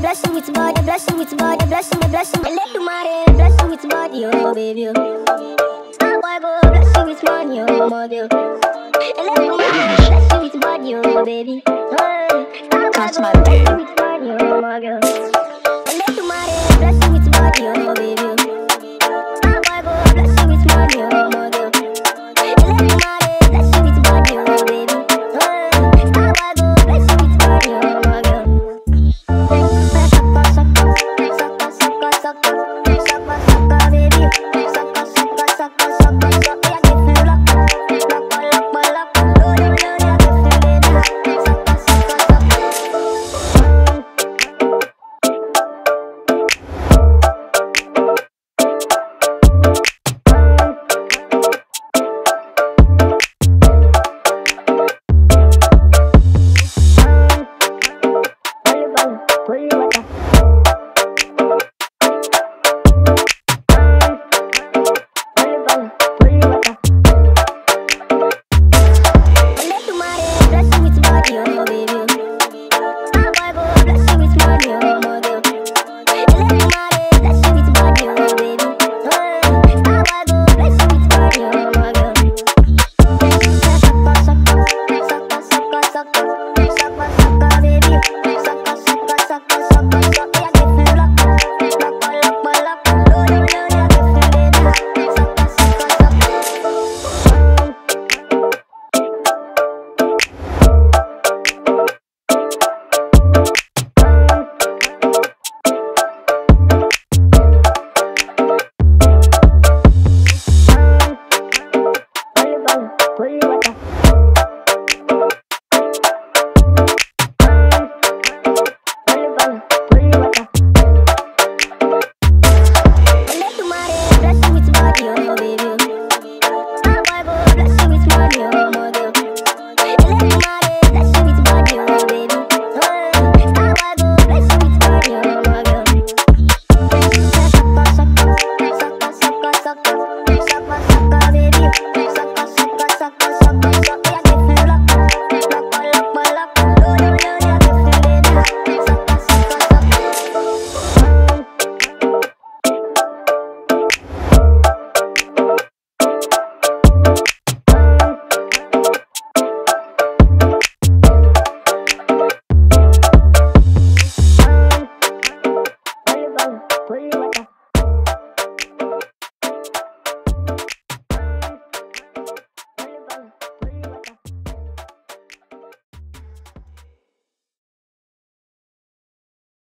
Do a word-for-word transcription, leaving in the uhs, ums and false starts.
bless you with body, bless you with body, bless you, bless you. Let you marry, bless you with body, oh baby. Star boy go bless you with money, oh model. Let you marry, bless you with body, oh baby. That's my bless you with money, oh my girl. Let you marry, bless you with body, oh baby.